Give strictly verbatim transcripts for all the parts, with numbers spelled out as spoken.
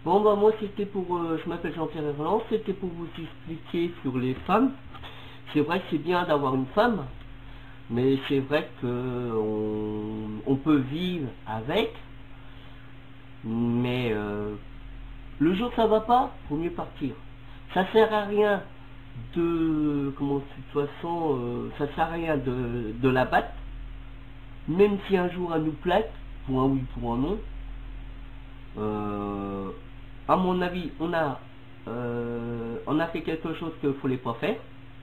Bon bah moi c'était pour, euh, je m'appelle Jean-Pierre Erland, c'était pour vous expliquer sur les femmes. C'est vrai que c'est bien d'avoir une femme, mais c'est vrai que on, on peut vivre avec, mais euh, le jour que ça va pas, faut mieux partir. Ça sert à rien de, comment, de toute façon, euh, ça sert à rien de, de la battre, même si un jour elle nous plaque, pour un oui, pour un non. Euh, à mon avis, on a, euh, on a fait quelque chose qu'il ne fallait pas faire.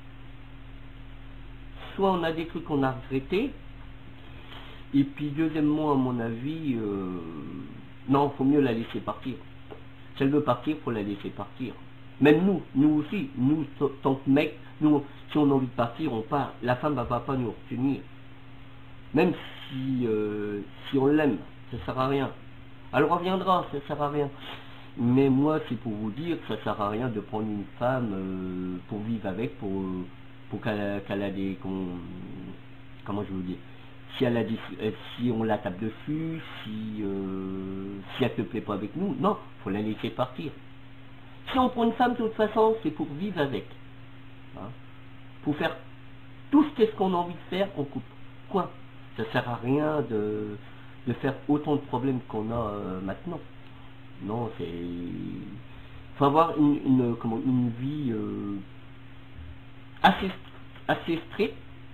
Soit on a des trucs qu'on a regrettés. Et puis deuxièmement, à mon avis, euh, non, faut mieux la laisser partir. Si elle veut partir, faut la laisser partir. Même nous, nous aussi, nous, tant que mec, nous, si on a envie de partir, on part. La femme ne va pas nous retenir. Même si, euh, si on l'aime, ça ne sert à rien. Elle reviendra, ça ne sert à rien. Mais moi, c'est pour vous dire que ça ne sert à rien de prendre une femme euh, pour vivre avec, pour, pour qu'elle qu'elle a des... Comment, comment je veux dire, si, elle a des, si on la tape dessus, si, euh, si elle ne te plaît pas avec nous, non, il faut la laisser partir. Si on prend une femme, de toute façon, c'est pour vivre avec. Hein, pour faire tout ce qu'on a envie de faire, on coupe. Quoi? Ça ne sert à rien de, de faire autant de problèmes qu'on a euh, maintenant. Non, c'est... Il faut avoir une, une, comment, une vie euh, assez, assez stricte.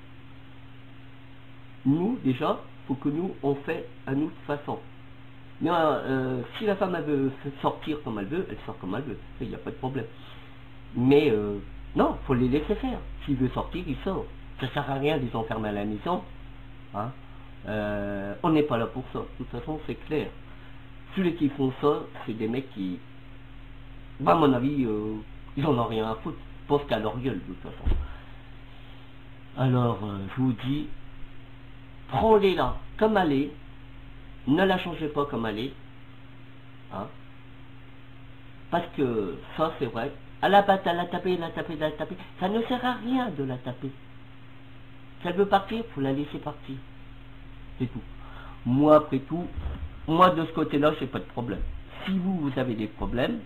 Nous, déjà, il faut que nous, on fait à notre façon. Mais euh, si la femme elle veut sortir comme elle veut, elle sort comme elle veut. Il n'y a pas de problème. Mais euh, non, il faut les laisser faire. S'il veut sortir, il sort. Ça ne sert à rien de les enfermer à la maison. Hein. Euh, on n'est pas là pour ça. De toute façon, c'est clair. Tous les qui font ça, c'est des mecs qui, bah, à mon avis, euh, ils en ont rien à foutre. Ils pensent qu'à leur gueule, de toute façon. Alors, euh, je vous dis, prends-les là, comme elle est. Ne la changez pas comme elle est. Hein. Parce que, ça, c'est vrai. Elle la batte, elle la taper, elle la taper, elle la taper. Ça ne sert à rien de la taper. Si elle veut partir, il faut la laisser partir. C'est tout. Moi, après tout, moi, de ce côté-là, j'ai pas de problème. Si vous, vous avez des problèmes,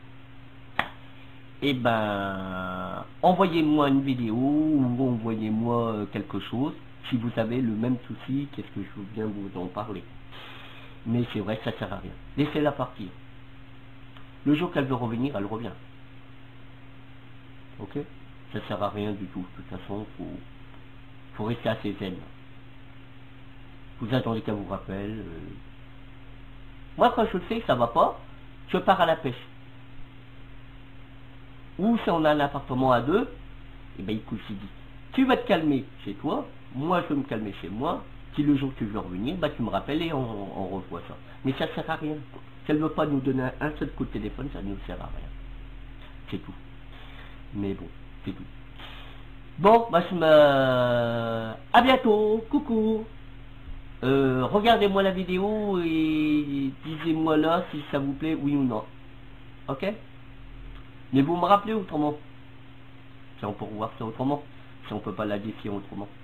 eh ben, envoyez-moi une vidéo ou envoyez-moi quelque chose. Si vous avez le même souci, qu'est-ce que je veux bien vous en parler. Mais c'est vrai que ça sert à rien. Laissez-la partir. Le jour qu'elle veut revenir, elle revient. Ok? Ça sert à rien du tout. De toute façon, faut, faut rester assez zen. Vous attendez qu'elle vous rappelle. Euh... Moi, quand je le fais, ça va pas, je pars à la pêche. Ou si on a un appartement à deux, et ben il suffit dit. Tu vas te calmer chez toi, moi je vais me calmer chez moi. Si le jour que tu veux revenir, bah tu me rappelles et on, on revoit ça. Mais ça sert à rien. Si elle ne veut pas nous donner un seul coup de téléphone, ça ne nous sert à rien. C'est tout. Mais bon, c'est tout. Bon, bah je me... À bientôt, coucou. Euh, regardez-moi la vidéo et disez-moi là si ça vous plaît, oui ou non. Ok? Mais vous me rappelez autrement. Si on peut voir ça autrement. Si on peut pas la défier autrement.